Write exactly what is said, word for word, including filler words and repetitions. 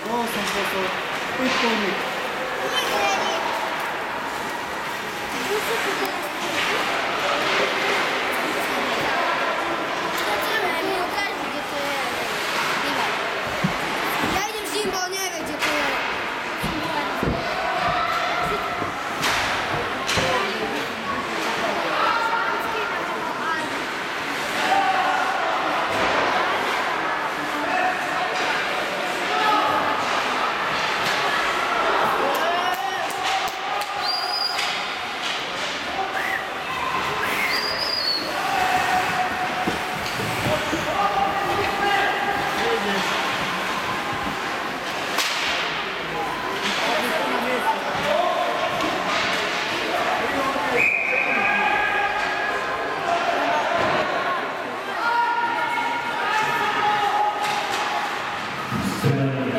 osam posto i polnik. Ja idem s njim, on ne ve gdje to je. Thank you.